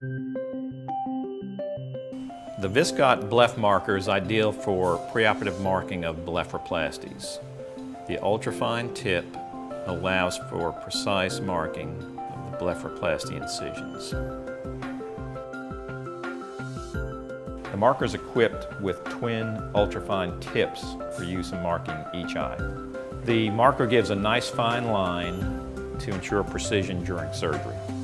The Viscot BlephMarker is ideal for preoperative marking of blepharoplasties. The ultrafine tip allows for precise marking of the blepharoplasty incisions. The marker is equipped with twin ultrafine tips for use in marking each eye. The marker gives a nice fine line to ensure precision during surgery.